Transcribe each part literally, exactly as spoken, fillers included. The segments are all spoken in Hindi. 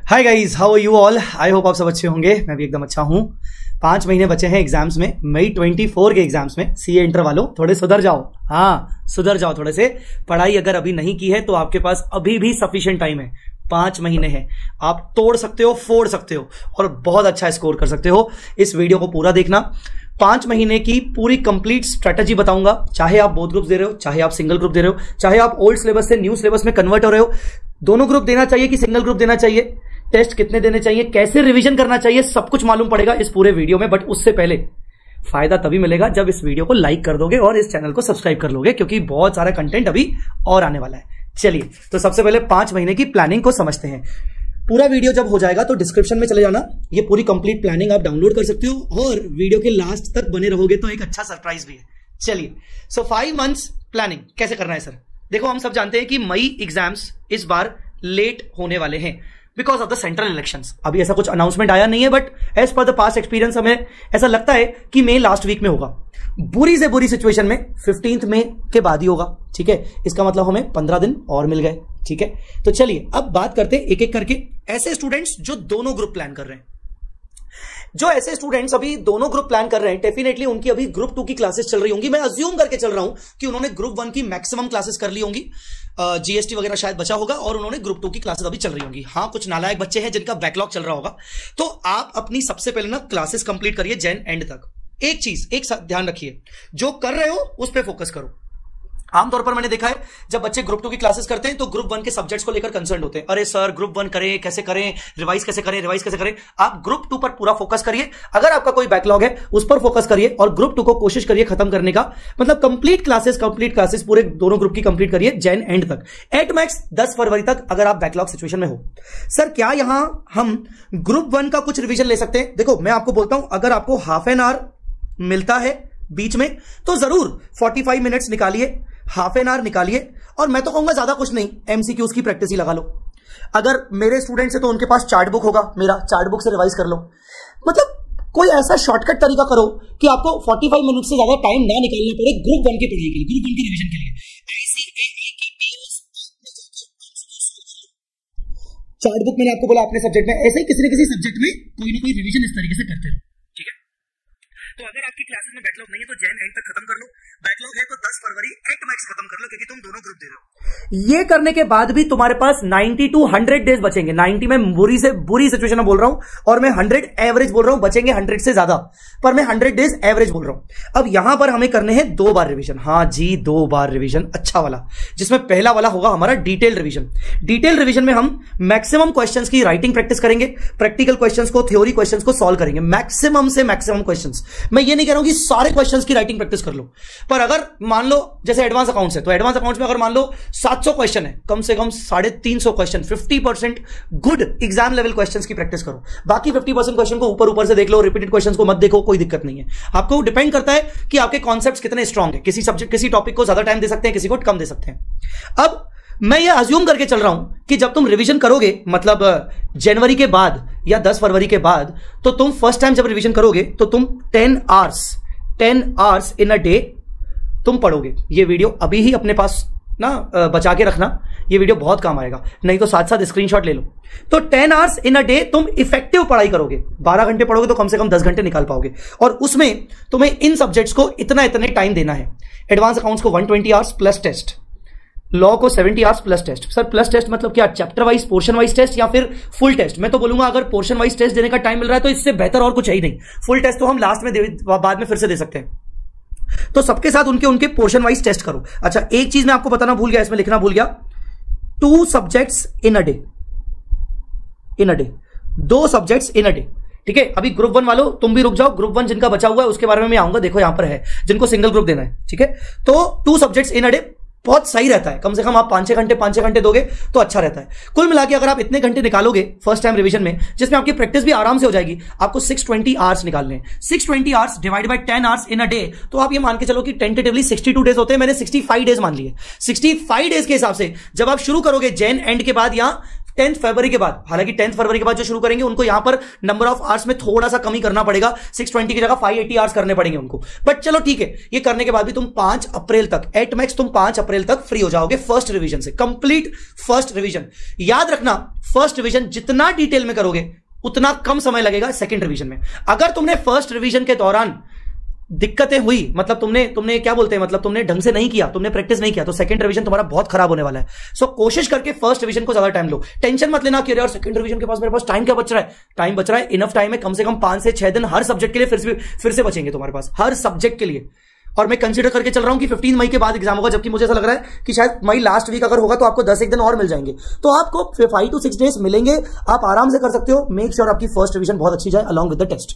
Hi guys, how are you all. I hope आप सब अच्छे होंगे। मैं भी एकदम अच्छा हूँ। पांच महीने बचे हैं एग्जाम्स में, मई ट्वेंटी फोर के एग्जाम्स में। सीए इंटर वालों थोड़े सुधर जाओ, हाँ सुधर जाओ थोड़े से। पढ़ाई अगर अभी नहीं की है तो आपके पास अभी भी सफिशिएंट टाइम है। पांच महीने हैं, आप तोड़ सकते हो, फोड़ सकते हो और बहुत अच्छा स्कोर कर सकते हो। इस वीडियो को पूरा देखना। पांच महीने की पूरी कंप्लीट स्ट्रेटजी बताऊंगा। चाहे आप बोथ ग्रुप दे रहे हो, चाहे आप सिंगल ग्रुप दे रहे हो, चाहे आप ओल्ड सिलेबस से न्यू सिलेबस में कन्वर्ट हो रहे हो, दोनों ग्रुप देना चाहिए कि सिंगल ग्रुप देना चाहिए, टेस्ट कितने देने चाहिए, कैसे रिवीजन करना चाहिए, सब कुछ मालूम पड़ेगा इस पूरे वीडियो में। बट उससे पहले फायदा तभी मिलेगा जब इस वीडियो को लाइक कर दोगे और इस चैनल को सब्सक्राइब कर लोगे, क्योंकि बहुत सारा कंटेंट अभी और आने वाला है। चलिए, तो सबसे पहले पांच महीने की प्लानिंग को समझते हैं। पूरा वीडियो जब हो जाएगा तो डिस्क्रिप्शन में चले जाना, ये पूरी कंप्लीट प्लानिंग आप डाउनलोड कर सकते हो और वीडियो के लास्ट तक बने रहोगे तो एक अच्छा सरप्राइज भी है। चलिए, सो फाइव मंथ्स प्लानिंग कैसे करना है सर। देखो, हम सब जानते हैं कि मई एग्जाम्स इस बार लेट होने वाले हैं because of the central elections. अभी ऐसा कुछ अनाउंसमेंट आया नहीं है, but as per the past experience हमें ऐसा लगता है कि मई लास्ट वीक में होगा। बुरी से बुरी सिचुएशन में फिफ्टींथ मई के बाद ही होगा। ठीक है, इसका मतलब हमें पंद्रह दिन और मिल गए। ठीक है, तो चलिए अब बात करते हैं एक एक करके ऐसे स्टूडेंट्स जो दोनों ग्रुप प्लान कर रहे हैं। जो ऐसे स्टूडेंट्स अभी दोनों ग्रुप प्लान कर रहे हैं, डेफिनेटली उनकी अभी ग्रुप टू की क्लासेस चल रही होंगी। मैं अज्यूम करके चल रहा हूं कि उन्होंने ग्रुप वन की मैक्सिमम क्लासेस कर ली होंगी, जीएसटी वगैरह शायद बचा होगा और उन्होंने ग्रुप टू की क्लासेस अभी चल रही होंगी। हाँ, कुछ नालायक बच्चे हैं जिनका बैकलॉग चल रहा होगा। तो आप अपनी सबसे पहले ना क्लासेस कंप्लीट करिए जैन एंड तक। एक चीज एक ध्यान रखिए, जो कर रहे हो उस पर फोकस करो। आमतौर पर मैंने देखा है जब बच्चे ग्रुप टू की क्लासेस करते हैं तो ग्रुप वन के सब्जेक्ट्स को लेकर कंसर्न होते हैं। अरे सर, ग्रुप वन करें कैसे करें, रिवाइज कैसे करें, रिवाइज कैसे करें। आप ग्रुप टू पर पूरा फोकस करिए। अगर आपका कोई बैकलॉग है उस पर फोकस करिए और ग्रुप टू को कोशिश करिए खत्म करने का। मतलब कंप्लीट क्लासेस कंप्लीट क्लासेस पूरे दोनों ग्रुप की कंप्लीट करिए जैन एंड तक। एट मैक्स दस फरवरी तक अगर आप बैकलॉग सिचुएशन में हो। सर, क्या यहां हम ग्रुप वन का कुछ रिविजन ले सकते हैं? देखो, मैं आपको बोलता हूं, अगर आपको हाफ एन आवर मिलता है बीच में तो जरूर पैंतालीस मिनट्स निकालिए, हाफ एन आवर निकालिए। और मैं तो कहूंगा ज्यादा कुछ नहीं, एमसीक्यूज की प्रैक्टिस ही लगा लो। अगर मेरे स्टूडेंट्स है तो उनके पास चार्ट बुक होगा, मेरा चार्ट बुक से रिवाइज कर लो। मतलब कोई ऐसा शॉर्टकट तरीका करो कि आपको पैंतालीस मिनट से ज्यादा टाइम ना निकालना पड़े ग्रुप वन की पढ़ाई के लिए, ग्रुप वन की रिवीजन के लिए। चार्ट बुक मैंने आपको बोला अपने सब्जेक्ट में, ऐसे ही किसी न किसी सब्जेक्ट में कोई ना कोई रिवीजन इस तरीके से करते रहो। ठीक है, तो अगर आपकी क्लासेस में बैकलॉग नहीं है तो जैन एंड तक खत्म कर लो। बैकलॉग है तो दस फरवरी एट मैक्स खत्म कर लो, क्योंकि तुम दोनों ग्रुप दे रहे हो। ये करने के बाद भी तुम्हारे पास नब्बे टू सौ डेज बचेंगे। नब्बे में बुरी से बुरी सिचुएशन में बोल रहा हूं और मैं सौ एवरेज बोल रहा हूं, बचेंगे सौ से ज्यादा, पर मैं सौ डेज एवरेज बोल रहा हूं। अब यहां पर हमें करने हैं दो बार रिवीजन। हाँ जी, दो बार रिवीजन, अच्छा वाला, जिसमें पहला वाला होगा हमारा डिटेल रिवीजन। डिटेल रिवीजन में हम मैक्सिमम क्वेश्चंस की राइटिंग प्रैक्टिस करेंगे, प्रैक्टिकल क्वेश्चंस को, थ्योरी क्वेश्चंस को सॉल्व करेंगे, मैक्सिमम से मैक्सिमम क्वेश्चंस। मैं ये नहीं कह रहा हूं कि सारे क्वेश्चंस की राइटिंग प्रैक्टिस कर लो, पर अगर मान लो जैसे एडवांस अकाउंट्स है तो एडवांस अकाउंट्स में अगर मान लो सात सौ क्वेश्चन है, कम से कम साढ़े तीन सौ क्वेश्चन, पचास percent good exam level questions की प्रैक्टिस करो। बाकी पचास परसेंट क्वेश्चन को ऊपर ऊपर से देख लो, रिपीटेड क्वेश्चंस को मत देखो, कोई दिक्कत नहीं है। आपको डिपेंड करता है कि आपके कॉन्सेप्ट्स कितने स्ट्रांग है। किसी सब्जेक्ट किसी टॉपिक को ज्यादा टाइम दे सकते हैं, किसी को कम दे सकते हैं। अब मैं ये अज्यूम करके चल रहा हूं कि जब तुम रिवीजन करोगे, मतलब जनवरी के बाद या दस फरवरी के बाद, तो तुम फर्स्ट टाइम जब रिवीजन करोगे तो तुम ten hours ten hours in a day तुम पढ़ोगे। ये वीडियो अभी ही अपने पास ना बचा के रखना, ये वीडियो बहुत काम आएगा, नहीं तो साथ साथ स्क्रीनशॉट ले लो। तो ten hours in a day तुम इफेक्टिव पढ़ाई करोगे। बारह घंटे पढ़ोगे तो कम से कम दस घंटे निकाल पाओगे, और उसमें तुम्हें इन सब्जेक्ट्स को इतना इतने टाइम देना है। एडवांस अकाउंट्स को एक सौ बीस आवर्स प्लस टेस्ट, लॉ को सत्तर hours plus test. Sir, plus test मतलब क्या? Chapter wise, portion wise test या फिर फुल टेस्ट? मैं तो बोलूंगा अगर पोर्शन वाइज टेस्ट देने का टाइम मिल रहा है तो इससे बेहतर और कुछ है ही नहीं। फुल टेस्ट तो हम लास्ट में बाद में फिर से दे सकते हैं। तो सबके साथ उनके उनके पोर्शन वाइज टेस्ट करो। अच्छा, एक चीज मैं आपको बताना भूल गया, इसमें लिखना भूल गया, two subjects in a day, in a day, दो सब्जेक्ट्स इन अ डे। ठीक है, अभी ग्रुप वन वालों तुम भी रुक जाओ, ग्रुप वन जिनका बचा हुआ है उसके बारे में मैं आऊंगा। देखो यहां पर है जिनको सिंगल ग्रुप देना है। ठीक है, तो two subjects in a day बहुत सही रहता है। कम से कम आप पांच छह घंटे पांच छह घंटे दोगे तो अच्छा रहता है। कुल मिला के अगर आप इतने घंटे निकालोगे फर्स्ट टाइम रिवीजन में, जिसमें आपकी प्रैक्टिस भी आराम से हो जाएगी, आपको छह सौ बीस आवर्स निकालने हैं। छह सौ बीस hours divide by ten hours in a day, तो आप ये मान के चलो कि टेंटेटिवली बासठ डेज होते हैं। मैंने पैंसठ डेज मान लिए। पैंसठ डेज के हिसाब से जब आप शुरू करोगे जैन एंड के बाद या टेंथ फरवरी के बाद, हालांकि टेंथ फरवरी के बाद जो शुरू करेंगे उनको यहां पर नंबर ऑफ आवर्स में थोड़ा सा कमी करना पड़ेगा, सिक्स ट्वेंटी की जगह फाइव एटी आवर्स करने पड़ेंगे उनको, बट चलो ठीक है। ये करने के बाद भी तुम पांच अप्रैल तक, एट मैक्स तुम पांच अप्रैल तक फ्री हो जाओगे फर्स्ट रिवीजन से, कंप्लीट फर्स्ट रिवीजन। याद रखना, फर्स्ट रिवीजन जितना डिटेल में करोगे उतना कम समय लगेगा सेकंड रिवीजन में। अगर तुमने फर्स्ट रिवीजन के दौरान दिक्कतें हुई, मतलब तुमने तुमने क्या बोलते हैं, मतलब तुमने ढंग से नहीं किया, तुमने प्रैक्टिस नहीं किया, तो सेकंड रिवीजन तुम्हारा बहुत खराब होने वाला है। सो so, कोशिश करके फर्स्ट रिवीजन को ज्यादा टाइम लो। टेंशन मत लेना कि यार सेकंड रिवीजन के पास मेरे पास टाइम क्या बच रहा है। टाइम बच रहा है, इनफ टाइम है, कम से कम पांच से छह दिन हर सब्जेक्ट के लिए फिर से फिर से बचेंगे तुम्हारे पास, हर सब्जेक्ट के लिए। और मैं कंसीडर करके चल रहा हूं कि पंद्रह मई के बाद एग्जाम होगा, जबकि मुझे ऐसा लग रहा है कि शायद मई लास्ट वीक अगर होगा तो आपको दस एक दिन और मिल जाएंगे, तो आपको फाइव टू सिक्स डेज मिलेंगे, आप आराम से कर सकते हो। मेक श्योर आपकी फर्स्ट रिवीजन बहुत अच्छी जाए अलॉन्ग विद द टेस्ट,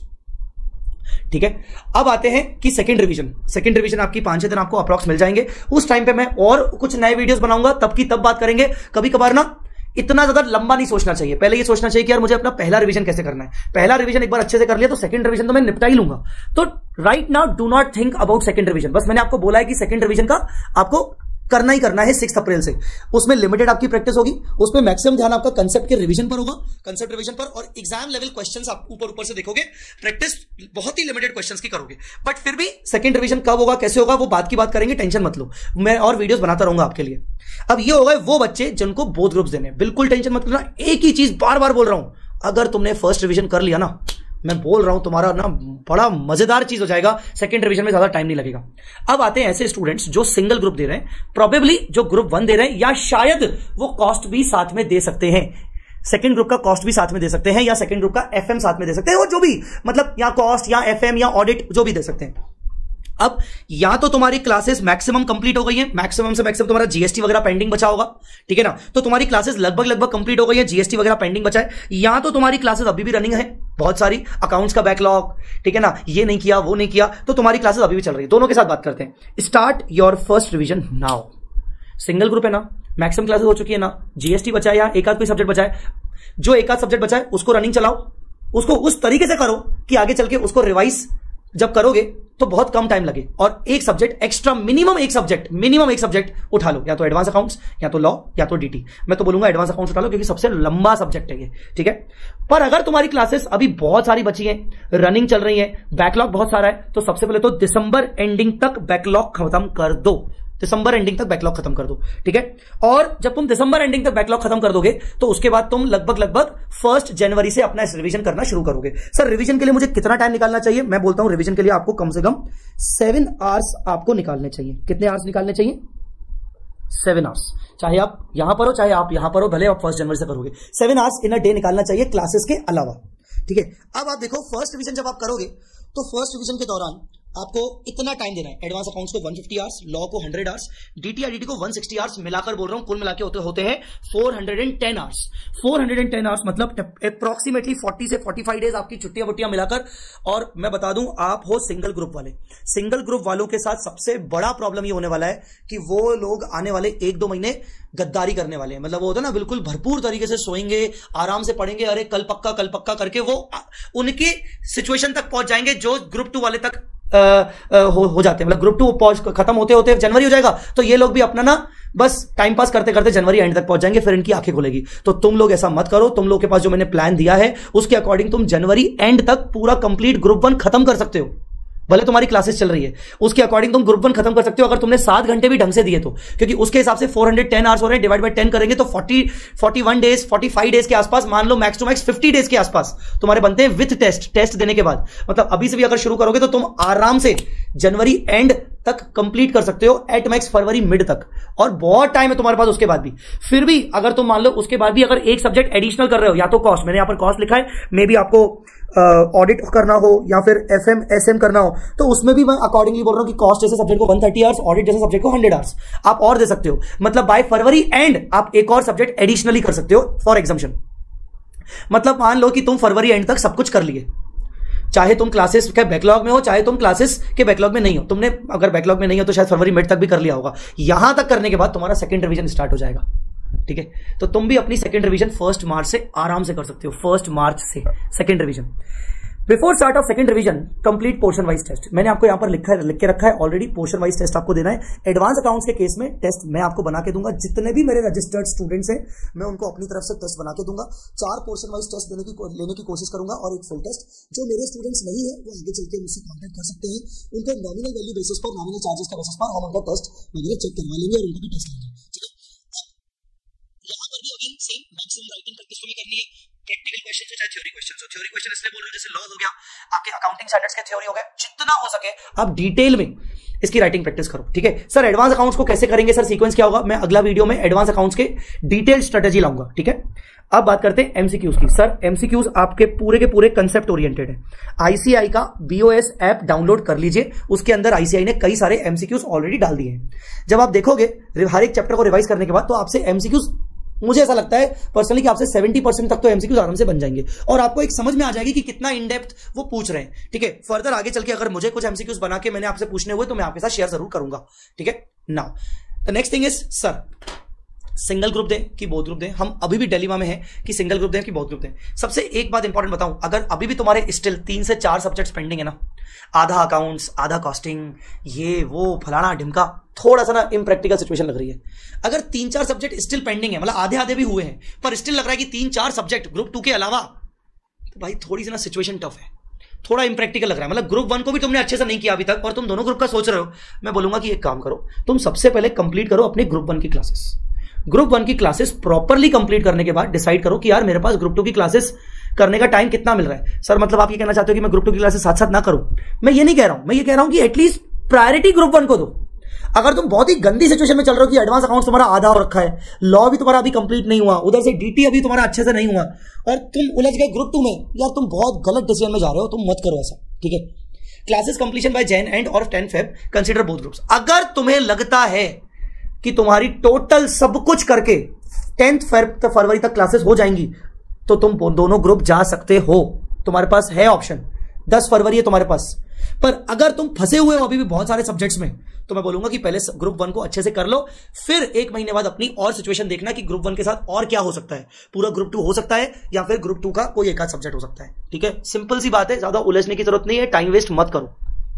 ठीक है। अब आते हैं कि सेकंड रिवीजन। सेकंड रिवीजन आपकी पांच छह दिन आपको अप्रॉक्स मिल जाएंगे। उस टाइम पे मैं और कुछ नए वीडियोस बनाऊंगा, तब की तब बात करेंगे। कभी कभार ना इतना ज्यादा लंबा नहीं सोचना चाहिए, पहले ये सोचना चाहिए कि यार मुझे अपना पहला रिवीजन कैसे करना है। पहला रिवीजन एक बार अच्छे से कर लिया तो सेकंड रिवीजन तो मैं निपटा ही लूंगा। तो right now do not think about second revision, बस मैंने आपको बोला है कि सेकंड रिवीजन का आपको करना ही करना है सिक्स अप्रैल से। उसमें लिमिटेड आपकी प्रैक्टिस होगी, उसमें मैक्सिमम ध्यान आपका कंसेप्ट के रिवीजन पर होगा, कंसेप्ट रिवीजन पर, और एग्जाम लेवल क्वेश्चंस आप ऊपर ऊपर से देखोगे, प्रैक्टिस बहुत ही लिमिटेड क्वेश्चंस की करोगे। बट फिर भी सेकंड रिवीजन कब होगा, कैसे होगा, वो बात की बात करेंगे, टेंशन मत लो, मैं और वीडियोस बनाता रहूंगा आपके लिए। अब ये होगा वो बच्चे जिनको बोथ ग्रुप्स देने, बिल्कुल टेंशन मत लेना। एक ही चीज बार बार बोल रहा हूं, अगर तुमने फर्स्ट रिवीजन कर लिया ना, मैं बोल रहा हूं तुम्हारा ना बड़ा मजेदार चीज हो जाएगा, सेकंड रिवीजन में ज्यादा टाइम नहीं लगेगा। अब आते हैं ऐसे स्टूडेंट्स जो सिंगल ग्रुप दे रहे हैं, प्रोबेबली जो ग्रुप वन दे रहे हैं, या शायद वो कॉस्ट भी साथ में दे सकते हैं, सेकंड ग्रुप का कॉस्ट भी साथ में दे सकते हैं, या सेकंड ग्रुप का एफएम साथ में दे सकते हैं, और जो भी मतलब या कॉस्ट या एफएम या ऑडिट जो भी दे सकते हैं। अब या तो तुम्हारी क्लासेस मैक्सिमम कंप्लीट हो गई है, मैक्सिमम से मैक्सिमम तुम्हारा जीएसटी वगैरह पेंडिंग बचा होगा, ठीक है ना, तो तुम्हारी क्लासेस लगभग लगभग कंप्लीट हो गई है, जीएसटी वगैरह पेंडिंग बचा है, या तो तुम्हारी क्लासेस अभी भी रनिंग है, बहुत सारी अकाउंट्स का बैकलॉग, ठीक है ना, ये नहीं किया वो नहीं किया, तो तुम्हारी क्लासेस अभी भी चल रही है। दोनों के साथ बात करते हैं। Start your first revision now. Single group है ना, मैक्सिमम क्लासेस हो चुकी है ना, जीएसटी बचा है या एक आध कोई सब्जेक्ट बचा है, जो एक आध सब्जेक्ट बचा है उसको रनिंग चलाओ, उसको उस तरीके से करो कि आगे चल के उसको रिवाइज जब करोगे तो बहुत कम टाइम लगे, और एक सब्जेक्ट एक्स्ट्रा, मिनिमम एक सब्जेक्ट मिनिमम एक सब्जेक्ट उठा लो, या तो एडवांस अकाउंट्स या तो लॉ या तो डीटी। मैं तो बोलूंगा एडवांस अकाउंट्स उठा लो क्योंकि सबसे लंबा सब्जेक्ट है ये, ठीक है। पर अगर तुम्हारी क्लासेस अभी बहुत सारी बची हैं, रनिंग चल रही है, बैकलॉग बहुत सारा है, तो सबसे पहले तो दिसंबर एंडिंग तक बैकलॉग खत्म कर दो, दिसंबर एंडिंग तक बैकलॉग खत्म कर दो, ठीक है। और जब तुम दिसंबर एंडिंग तक बैकलॉग खत्म कर दोगे तो उसके बाद तुम लगभग लगभग फर्स्ट जनवरी से अपना रिवीजन करना शुरू करोगे। सर रिवीजन के लिए मुझे कितना टाइम निकालना चाहिए? मैं बोलता हूं रिवीजन के लिए आपको कम से कम सेवन आवर्स आपको निकालने चाहिए। कितने आवर्स निकालने चाहिए? Seven hours. चाहे आप यहां पर हो चाहे आप यहां पर हो, भले आप फर्स्ट जनवरी से करोगे, seven hours in a day निकालना चाहिए क्लासेस के अलावा, ठीक है। अब आप देखो फर्स्ट रिवीजन जब आप करोगे तो फर्स्ट रिवीजन के दौरान आपको इतना टाइम देना है। एडवांस अकाउंट्स को वन फिफ्टी आवर्स, लॉ को हंड्रेड आवर्स, डीटी आईडीटी को वन सिक्सटी आवर्स, मिलाकर बोल रहा हूं, कुल मिलाकर होते होते हैं four hundred ten hours. Four hundred ten hours मतलब अप्रोक्सीमेटली फोर्टी से फोर्टी फाइव डेज आपकी छुट्टियां वुट्टियां मिलाकर। और मैं बता दूं, आप हो सिंगल ग्रुप वाले, सिंगल ग्रुप वालों के साथ सबसे बड़ा प्रॉब्लम ये होने वाला है कि वो लोग आने वाले एक दो महीने गद्दारी करने वाले हैं। मतलब वो होता है ना, बिल्कुल भरपूर तरीके से सोएंगे, आराम से पढ़ेंगे, अरे कल पक्का कल पक्का करके वो उनकी सिचुएशन तक पहुंच जाएंगे जो ग्रुप टू वाले तक आ, आ, हो, हो जाते हैं। मतलब ग्रुप टू पहुंच खत्म होते होते जनवरी हो जाएगा, तो ये लोग भी अपना ना बस टाइम पास करते करते जनवरी एंड तक पहुंच जाएंगे, फिर इनकी आंखें खुलेगी। तो तुम लोग ऐसा मत करो, तुम लोग के पास जो मैंने प्लान दिया है उसके अकॉर्डिंग तुम जनवरी एंड तक पूरा कंप्लीट ग्रुप वन खत्म कर सकते हो। भले तुम्हारी क्लासेस चल रही है, उसके अकॉर्डिंग तुम ग्रुप वन खत्म कर सकते हो अगर तुमने सात घंटे भी ढंग से दिए तो, क्योंकि उसके हिसाब से फोर हंड्रेड टेन आवर्स हो रहे हैं, डिवाइड बाय टेन करेंगे तो forty forty one days forty five days के आसपास, मान लो max to max fifty days के आसपास तुम्हारे बनते हैं विथ टेस्ट, टेस्ट देने के बाद। मतलब अभी से भी अगर शुरू करोगे तो तुम आराम से जनवरी एंड तक कंप्लीट कर सकते हो, एट मैक्स फरवरी मिड तक, और बहुत टाइम है तुम्हारे पास उसके बाद भी। फिर भी अगर तुम मान लो उसके बाद भी अगर एक सब्जेक्ट एडिशनल कर रहे हो, या तो कॉस्ट, मैंने यहां पर कॉस्ट लिखा है, मे बी आपको ऑडिट uh, करना हो या फिर एफएम एसएम करना हो, तो उसमें भी मैं अकॉर्डिंगली बोल रहा हूं कि कॉस्ट जैसे सब्जेक्ट को वन थर्टी आवर्स, ऑडिट जैसे सब्जेक्ट को हंड्रेड आवर्स आप और दे सकते हो। मतलब बाय फरवरी एंड आप एक और सब्जेक्ट एडिशनली कर सकते हो फॉर एग्जाम्पशन। मतलब मान लो कि तुम फरवरी एंड तक सब कुछ कर लिए, चाहे तुम क्लासेस के बैकलॉग में हो चाहे तुम क्लासेस के बैकलॉग में नहीं हो। तुमने अगर बैकलॉग में नहीं हो तो शायद फरवरी मिड तक भी कर लिया होगा। यहां तक करने के बाद तुम्हारा सेकंड रिवीजन स्टार्ट हो जाएगा, ठीक है। तो तुम भी अपनी सेकंड रिवीजन फर्स्ट मार्च से आराम से कर सकते हो, फर्स्ट मार्च से second revision. Before start of second revision complete portion wise test. मैंने आपको यहां पर लिखा है, लिख के रखा है ऑलरेडी, पोर्शन वाइज टेस्ट आपको देना है। एडवांस अकाउंट्स के केस में टेस्ट मैं आपको बना के दूंगा। जितने भी मेरे रजिस्टर्ड स्टूडेंट्स हैं मैं उनको अपनी तरफ से टेस्ट बना के दूंगा। चार पोर्शन वाइज टेस्ट देने की लेने की कोशिश करूंगा और एक फुल टेस्ट। जो मेरे स्टूडेंट्स नहीं है वो आगे चलकर मुझसे कॉन्टेक्ट कर सकते हैं। उनको नॉमिनल वैल्यू बेसिस पर, नॉमिनल चार्जेस के बेसिस पर हम उनका टेस्ट वगैरह चेक करवा लेंगे और उनका भी टेस्ट लेंगे। ठीक है, यहाँ पर भी again same maximum writing practice हमें करनी है। प्रैक्टिकल क्वेश्चन हो चाहे थ्योरी क्वेश्चन हो, थ्योरी क्वेश्चन इसलिए बोल रहे हो जैसे लॉ हो गया, आपके अकाउंटिंग स्टैंडर्ड्स के थ्योरी हो गए, जितना हो सके आप डिटेल में इसकी राइटिंग प्रैक्टिस करो। ठीक है सर, एडवांस अकाउंट्स को कैसे करेंगे सर, सीक्वेंस क्या होगा, मैं अगला वीडियो में एडवांस अकाउंट्स के डिटेल स्ट्रेटेजी लाऊंगा। ठीक है, अब बात करते हैं एमसीक्यूज की। सर एमसीक्यूज आपके पूरे के पूरे कंसेप्ट ओरिएंटेड है। आईसीआई का बीओएस ऐप डाउनलोड कर लीजिए, उसके अंदर आईसीआई ने कई सारे एमसीक्यूज ऑलरेडी डाल दिए हैं। जब आप देखोगे हर एक चैप्टर को रिवाइज करने के बाद, तो आपसे एमसीक्यूज, मुझे ऐसा लगता है पर्सनली कि आपसे सत्तर परसेंट तक तो एमसीक्यूज आराम से बन जाएंगे और आपको एक समझ में आ जाएगी कि कितना इन डेप्थ वो पूछ रहे हैं। ठीक है, फर्दर आगे चल के अगर मुझे कुछ एमसीक्यूज बना के मैंने आपसे पूछने हुए तो मैं आपके साथ शेयर जरूर करूंगा। ठीक है, now the next thing is sir single group दें कि बोथ ग्रुप दें। हम अभी भी डिलेमा में हैं कि सिंगल ग्रुप दें कि बोथ ग्रुप दें। सबसे एक बात इंपॉर्टेंट बताऊं, अगर अभी भी तुम्हारे स्टिल तीन से चार सब्जेक्ट्स पेंडिंग है ना, आधा अकाउंट्स, आधा कॉस्टिंग, ये वो फलाना ढिमका, थोड़ा सा ना इम्प्रैक्टिकल सिचुएशन लग रही है। अगर तीन चार सब्जेक्ट स्टिल पेंडिंग है, मतलब आधे आधे भी हुए हैं पर स्टिल लग रहा है कि तीन चार सब्जेक्ट ग्रुप टू के अलावा, तो भाई थोड़ी सी ना सिचुएशन टफ है, थोड़ा इंप्रैक्टिकल लग रहा है। मतलब ग्रुप वन को भी तुमने अच्छे से नहीं किया अभी तक और तुम दोनों ग्रुप का सोच रहे हो, मैं बोलूंगा कि एक काम करो, तुम सबसे पहले कंप्लीट करो अपने ग्रुप वन की क्लासेस। ग्रुप वन की क्लासेस प्रॉपरली कंप्लीट करने के बाद डिसाइड करो कि यार मेरे पास ग्रुप टू की क्लासेस करने का टाइम कितना मिल रहा है। सर मतलब आप ये कहना चाहते हो कि मैं ग्रुप टू की क्लासेस साथ साथ ना करूं? मैं ये नहीं कह रहा हूं, मैं ये कह रहा हूं कि एटलीस्ट प्रायोरिटी ग्रुप वन को दो। अगर तुम बहुत ही गंदी सिचुएशन में चल रहे हो कि एडवांस अकाउंट्स तुम्हारा आधा हो रखा है, लॉ भी तुम्हारा अभी कंप्लीट नहीं हुआ, उधर से डीटी अभी तुम्हारा अच्छे से नहीं हुआ और तुम उलझ गए ग्रुप टू में, यार तुम बहुत गलत डिसीजन में जा रहे हो, तुम मत करो ऐसा। ठीक है, classes completion by Jan end और ten Feb, consider both groups. अगर तुम्हें लगता है कि तुम्हारी टोटल सब कुछ करके टेंथ फरवरी तक क्लासेस हो जाएंगी तो तुम दोनों ग्रुप जा सकते हो, तुम्हारे पास है ऑप्शन। दस फरवरी है तुम्हारे पास। पर अगर तुम फंसे हुए हो अभी भी बहुत सारे सब्जेक्ट्स में, तो मैं बोलूंगा कि पहले ग्रुप वन को अच्छे से कर लो, फिर एक महीने बाद अपनी और सिचुएशन देखना कि ग्रुप वन के साथ और क्या हो सकता है। पूरा ग्रुप टू हो सकता है या फिर ग्रुप टू का कोई एक आध सब्जेक्ट हो सकता है। ठीक है, सिंपल सी बात है, ज्यादा उलझने की जरूरत नहीं है, टाइम वेस्ट मत करो।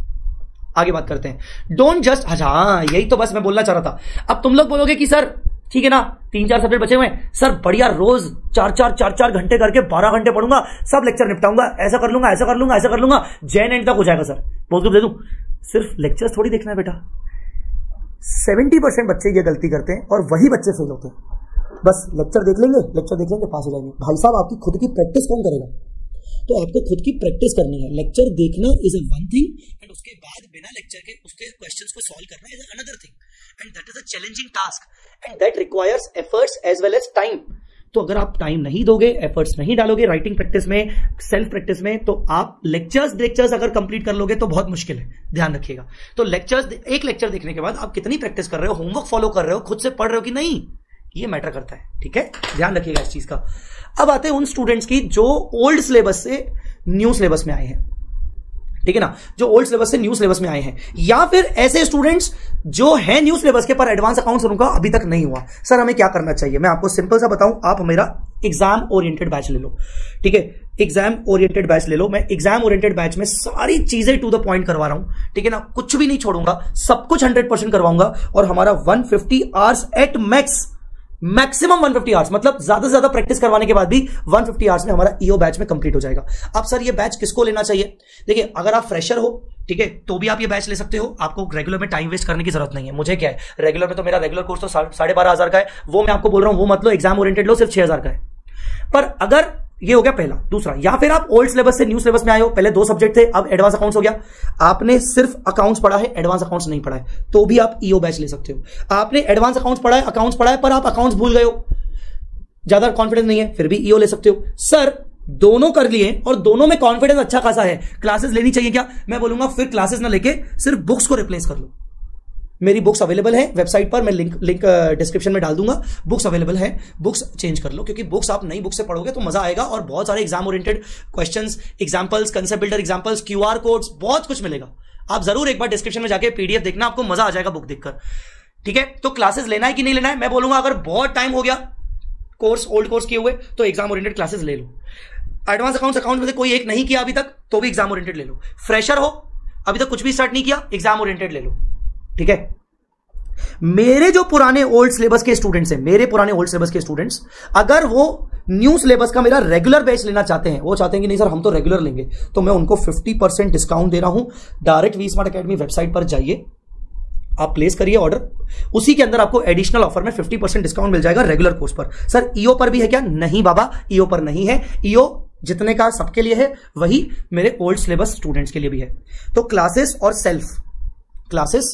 आगे बात करते हैं। डोंट जस्ट, हाँ यही तो बस मैं बोलना चाह रहा था। अब तुम लोग बोलोगे कि सर ठीक है ना, तीन चार सब्जेक्ट बचे हुए हैं सर, बढ़िया रोज चार चार चार चार घंटे करके बारह घंटे पढ़ूंगा, सब लेक्चर निपटाऊंगा, ऐसा कर लूंगा ऐसा कर लूंगा ऐसा कर लूंगा, जैन एंड तक हो जाएगा सर, बोल दे दूं। सिर्फ लेक्चर्स थोड़ी देखना है बेटा। सेवेंटी परसेंट बच्चे ये गलती करते हैं और वही बच्चे फेल होते हैं। बस लेक्चर देख लेंगे, लेक्चर देख लेंगे, पास हो जाएंगे। भाई साहब आपकी खुद की प्रैक्टिस कौन करेगा? तो आपको खुद की प्रैक्टिस करनी है। लेक्चर देखना is a one thing and उसके बाद बिना लेक्चर के उसके क्वेश्चंस को सॉल्व करना is another thing, and that is a challenging task and that requires efforts as well as time. तो अगर आप टाइम नहीं दोगे, एफर्ट्स नहीं डालोगे राइटिंग प्रैक्टिस में, सेल्फ प्रैक्टिस में, तो आप लेक्चर्स लेक्चर्स अगर कंप्लीट कर लोगे तो बहुत मुश्किल है, ध्यान रखिएगा। तो लेक्चर्स, एक लेक्चर देखने के बाद आप कितनी प्रैक्टिस कर रहे हो, होमवर्क फॉलो कर रहे हो, खुद से पढ़ रहे हो कि नहीं, ये मैटर करता है। ठीक है, ध्यान रखिएगा इस चीज का। अब आते हैं उन स्टूडेंट्स की जो ओल्ड सिलेबस से न्यू सिलेबस में आए हैं। ठीक है ना, जो ओल्ड सिलेबस से न्यू सिलेबस में आए हैं, या फिर ऐसे स्टूडेंट्स जो हैं न्यू सिलेबस के पर एडवांस अकाउंट्स उनका अभी तक नहीं हुआ। सर हमें क्या करना चाहिए? मैं आपको सिंपल सा बताऊं, आप मेरा एग्जाम ओरिएंटेड बैच ले लो। ठीक है, एग्जाम ओरिएंटेड बैच ले लो। मैं एग्जाम ओरिएंटेड बैच में सारी चीजें टू द पॉइंट करवा रहा हूं। ठीक है ना, कुछ भी नहीं छोड़ूंगा, सब कुछ हंड्रेड परसेंट करवाऊंगा और हमारा one fifty hours at max, maximum one fifty hours, मतलब ज्यादा से ज्यादा प्रैक्टिस करवाने के बाद भी वन फिफ्टी आवर्स में हमारा ईओ बैच में कंप्लीट हो जाएगा। अब सर ये बैच किसको लेना चाहिए? देखिए, अगर आप फ्रेशर हो, ठीक है, तो भी आप ये बैच ले सकते हो, आपको रेगुलर में टाइम वेस्ट करने की जरूरत नहीं है। मुझे क्या है, रेगुलर में तो मेरा रेगुलर कोर्स तो साढ़े बारह हजार का है, वो मैं आपको बोल रहा हूं, वो मत लो, एग्जाम ओरिएंटेड लो, सिर्फ छह हजार का है। पर अगर ये हो गया पहला। दूसरा, या फिर आप ओल्ड सिलेबस से न्यू सिलेबस में आए हो, पहले दो सब्जेक्ट थे, अब एडवांस अकाउंट्स हो गया, आपने सिर्फ अकाउंट्स पढ़ा है, एडवांस अकाउंट्स नहीं पढ़ा है, तो भी आप ईओ बैच ले सकते हो। आपने एडवांस अकाउंट्स पढ़ा है, अकाउंट्स पढ़ा है, पर आप अकाउंट्स भूल गए हो, ज्यादा कॉन्फिडेंस नहीं है, फिर भी ईओ ले सकते हो। सर दोनों कर लिए और दोनों में कॉन्फिडेंस अच्छा खासा है, क्लासेस लेनी चाहिए क्या? मैं बोलूंगा फिर क्लासेस ना लेके सिर्फ बुक्स को रिप्लेस कर लो। मेरी बुक्स अवेलेबल है वेबसाइट पर, मैं लिंक लिंक डिस्क्रिप्शन में डाल दूंगा, बुक्स अवेलेबल है, बुक्स चेंज कर लो, क्योंकि बुक्स आप नई बुक से पढ़ोगे तो मजा आएगा और बहुत सारे exam oriented questions, examples, concept builder examples, QR codes, बहुत कुछ मिलेगा। आप जरूर एक बार डिस्क्रिप्शन में जाके पीडीएफ देखना, आपको मजा आ जाएगा बुक देखकर। ठीक है, तो क्लासेस लेना है कि नहीं लेना है? मैं बोलूंगा अगर बहुत टाइम हो गया कोर्स, ओल्ड कोर्स किए हुए, तो एग्जाम ओरिएंटेड क्लासेस ले लो। एडवांस अकाउंट्स अकाउंट में से कोई एक नहीं किया अभी तक तो भी एग्जाम ओरिएंटेड ले लो। फ्रेशर हो, अभी तक कुछ भी स्टार्ट नहीं किया, एग्जाम ओरिएंटेड ले लो, ठीक है। मेरे जो पुराने ओल्ड सिलेबस के स्टूडेंट्स हैं, मेरे पुराने ओल्ड सिलेबस के स्टूडेंट्स, अगर वो न्यू सिलेबस का मेरा रेगुलर बैच लेना चाहते हैं, वो चाहते हैं कि नहीं सर हम तो रेगुलर लेंगे, तो मैं उनको फिफ्टी परसेंट डिस्काउंट दे रहा हूं। Direct V smart academy website पर जाइए, आप प्लेस करिए ऑर्डर, उसी के अंदर आपको एडिशनल ऑफर में फिफ्टी परसेंट डिस्काउंट मिल जाएगा रेगुलर कोर्स पर। सर ईओ पर भी है क्या? नहीं बाबा, ईओ पर नहीं है। ईओ जितने का सबके लिए है वही मेरे ओल्ड सिलेबस स्टूडेंट्स के लिए भी है। तो क्लासेस और सेल्फ, क्लासेस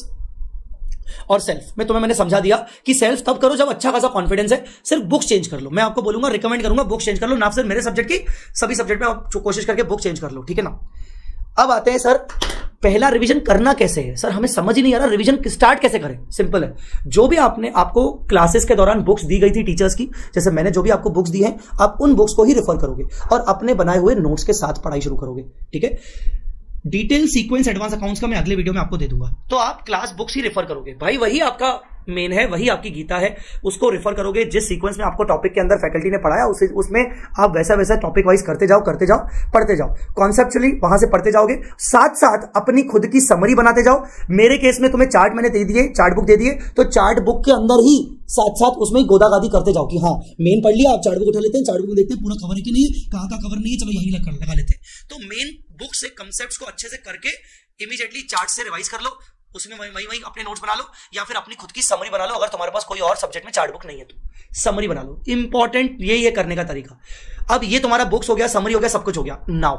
और सेल्फ में तुम्हें मैंने समझा दिया कि सेल्फ तब करो जब अच्छा खासा कॉन्फिडेंस है। सिर्फ बुक्स चेंज कर लो, मैं आपको बोलूंगा, रिकमेंड करूंगा बुक्स चेंज कर लो, ना सिर्फ मेरे सब्जेक्ट की, सभी सब्जेक्ट में आप कोशिश करके बुक चेंज कर लो, ठीक है ना। अब आते हैं सर पहला रिवीजन करना कैसे है। सर हमें समझ ही नहीं आ रहा रिवीजन स्टार्ट कैसे करें। सिंपल है, जो भी आपने आपको क्लासेस के दौरान बुक्स दी गई थी टीचर्स की, जैसे मैंने जो भी आपको बुक्स दी हैं, आप उन बुक्स को ही रेफर करोगे और अपने बनाए हुए नोट्स के साथ पढ़ाई शुरू करोगे, ठीक है। डिटेल सीक्वेंस एडवांस अकाउंट्स का मैं अगले वीडियो में आपको दे दूंगा, तो आप क्लास बुक्स ही रेफर करोगे भाई, वही आपका मेन है, वही आपकी गीता है, उसको रेफर करोगे। जिस सीक्वेंस में आपको टॉपिक के अंदर फैकल्टी ने पढ़ाया उस, उसमें आप वैसा वैसा टॉपिक वाइज करते जाओ करते जाओ पढ़ते जाओ, कॉन्सेप्चुअली वहां से पढ़ते जाओगे, साथ साथ अपनी खुद की समरी बनाते जाओ। मेरे केस में तुम्हें चार्ट मैंने दे दिए, चार्ट बुक दे दिए, तो चार्ट बुक के अंदर ही साथ साथ उसमें ही गोदागादी करते जाओ कि हाँ मेन पढ़ लिया, आप चार्ट बुक उठा लेते हैं, चार्ट बुक देखते हैं पूरा कवर है कि नहीं, कहाँ का कवर नहीं है, चलो यही लगा लेते हैं। तो मेन बुक से कंसेप्ट्स को अच्छे से करके इमीडिएटली चार्ट से रिवाइज कर लो, उसमें वही वही वही अपने नोट्स बना लो, या फिर अपनी खुद की समरी बना लो। अगर तुम्हारे पास कोई और सब्जेक्ट में चार्ट बुक नहीं है तो समरी बना लो। इंपॉर्टेंट ये ये करने का तरीका। अब ये तुम्हारा बुक्स हो गया, समरी हो गया, सब कुछ हो गया। नाउ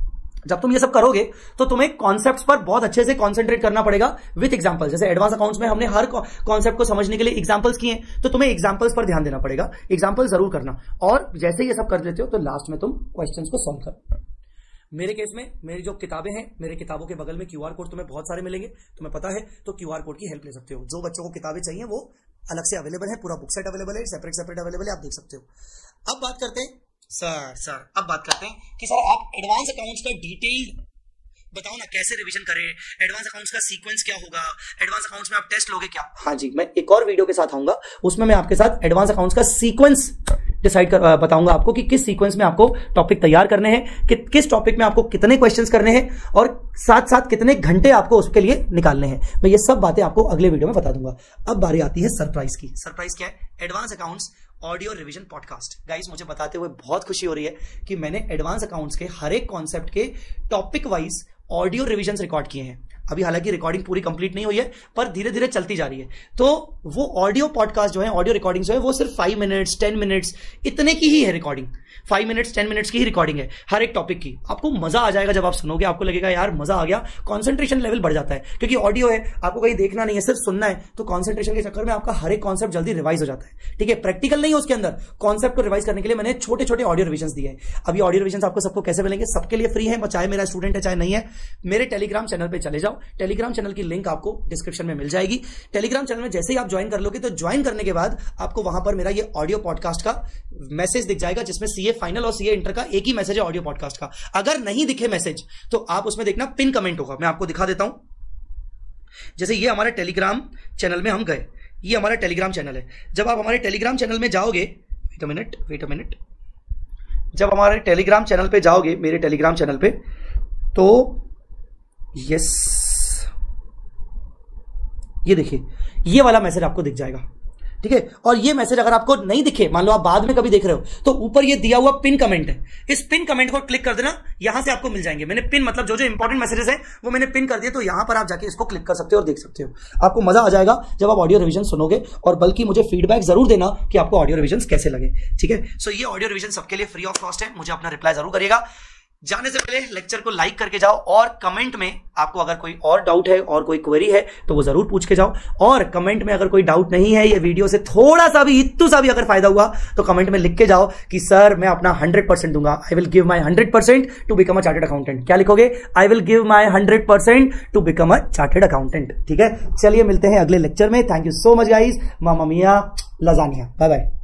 जब तुम ये सब करोगे तो तुम्हें कॉन्सेप्ट्स पर बहुत अच्छे से कॉन्सेंट्रेट करना पड़ेगा विद एग्जांपल। जैसे एडवांस अकाउंट्स में हमने हर कॉन्सेप्ट को समझने के लिए एग्जांपल्स किए, तो तुम्हें एग्जांपल्स पर ध्यान देना पड़ेगा, एग्जांपल जरूर करना। और जैसे ये सब कर लेते हो तो लास्ट में तुम क्वेश्चंस को सॉल्व कर। मेरे केस में मेरी जो किताबें हैं, मेरे किताबों के बगल में क्यूआर कोड तुम्हें बहुत सारे मिलेंगे, तुम्हें पता है, तो क्यूआर कोड की हेल्प ले सकते हो। जो बच्चों को किताबें चाहिए वो अलग से अवेलेबल है, पूरा बुक सेट अवेलेबल है, सेपरेट सेपरेट अवेलेबल है, आप देख सकते हो। अब बात करते हैं सर सर अब बात करते हैं कि सर आप एडवांस अकाउंट्स का डिटेल बताओ ना, कैसे रिवीजन करें, एडवांस अकाउंट्स का सीक्वेंस क्या होगा, एडवांस अकाउंट्स में आप टेस्ट लोगे क्या। हाँ जी, मैं एक और वीडियो के साथ आऊंगा, उसमें मैं आपके साथ एडवांस अकाउंट्स का सीक्वेंस डिसाइड कर बताऊंगा आपको कि किस सीक्वेंस में आपको टॉपिक तैयार करने हैं, कि, किस टॉपिक में आपको कितने क्वेश्चंस करने हैं और साथ साथ कितने घंटे आपको उसके लिए निकालने हैं। मैं ये सब बातें आपको अगले वीडियो में बता दूंगा। अब बारी आती है सरप्राइज की। सरप्राइज क्या है? Advance accounts audio revision podcast. Guys मुझे बताते हुए बहुत खुशी हो रही है कि मैंने एडवांस अकाउंट्स के हर एक कॉन्सेप्ट के topic wise audio revision record किए हैं। अभी हालांकि रिकॉर्डिंग पूरी कंप्लीट नहीं हुई है, पर धीरे धीरे चलती जा रही है। तो वो ऑडियो पॉडकास्ट जो है, ऑडियो रिकॉर्डिंग जो है, वो सिर्फ फाइव मिनट्स टेन मिनट्स इतने की ही है recording. Five minutes ten minutes की ही रिकॉर्डिंग है हर एक टॉपिक की। आपको मजा आ जाएगा जब आप सुनोगे, आपको लगेगा यार मजा आ गया, कॉन्सेंट्रेशन लेवल बढ़ जाता है, क्योंकि ऑडियो है, आपको कहीं देखना नहीं है, सिर्फ सुनना है, तो कॉन्सेंट्रेशन के चक्कर में आपका हर एक कॉन्सेप्ट जल्दी रिवाइज हो जाता है। ठीक है, प्रैक्टिकल नहीं है उसके अंदर, कॉन्सेप्ट को रिवाइज करने के लिए मैंने छोटे छोटे ऑडियो रिविजन दिए हैं। अभी ऑडियो रिविजन आपको सबको कैसे मिलेंगे? सबके लिए फ्री है, चाहे मेरा स्टूडेंट है चाहे नहीं है। मेरे टेलीग्राम चैनल पर चले जाओ, टेलीग्राम चैनल की लिंक आपको डिस्क्रिप्शन में मिल जाएगी। टेलीग्राम चैनल में जैसे ही आप ज्वाइन कर लोगे, तो ज्वाइन करने के बाद आपको वहां पर मेरा ये ऑडियो पॉडकास्ट का मैसेज दिख जाएगा, जिसमें सीए फाइनल और सीए इंटर का एक ही मैसेज है ऑडियो पॉडकास्ट का। अगर नहीं दिखे मैसेज तो आप उसमें देखना पिन कमेंट होगा, मैं आपको दिखा देता हूं। जैसे ये हमारे टेलीग्राम चैनल में हम गए, ये हमारा टेलीग्राम चैनल है। जब आप हमारे टेलीग्राम चैनल में जाओगे, wait a minute wait a minute जब हमारे टेलीग्राम चैनल पे जाओगे, मेरे टेलीग्राम चैनल पे, तो यस ये देखिए, ये वाला मैसेज आपको दिख जाएगा। ठीक है, और ये मैसेज अगर आपको नहीं दिखे, मान लो आप बाद में कभी देख रहे हो, तो ऊपर ये दिया हुआ पिन कमेंट है, इस पिन कमेंट को क्लिक कर देना, यहां से आपको मिल जाएंगे। मैंने पिन मतलब जो जो इंपॉर्टेंट मैसेजेस हैं वो मैंने पिन कर दिए, तो यहां पर आप जाके इसको क्लिक कर सकते हो और देख सकते हो। आपको मजा आ जाएगा जब आप ऑडियो रिवीजन सुनोगे, और बल्कि मुझे फीडबैक जरूर देना कि आपको ऑडियो रिवीजन कैसे लगे। ठीक है, सो ये ऑडियो रिवीजन सबके लिए फ्री ऑफ कॉस्ट है, मुझे अपना रिप्लाई जरूर करिएगा। जाने से पहले लेक्चर को लाइक करके जाओ, और कमेंट में आपको अगर कोई और डाउट है और कोई क्वेरी है तो वो जरूर पूछ के जाओ। और कमेंट में अगर कोई डाउट नहीं है, ये वीडियो से थोड़ा सा भी इत्तू सा भी अगर फायदा हुआ, तो कमेंट में लिख के जाओ कि सर मैं अपना हंड्रेड परसेंट दूंगा, I will give my hundred percent to become a chartered accountant. क्या लिखोगे? I will give my hundred percent to become a chartered accountant. ठीक है, चलिए मिलते हैं अगले लेक्चर में। Thank you so much guys, mamma mia, lasagna, bye bye.